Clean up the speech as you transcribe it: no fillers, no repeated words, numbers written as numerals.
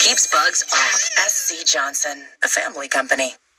Keeps bugs off. SC Johnson, a family company.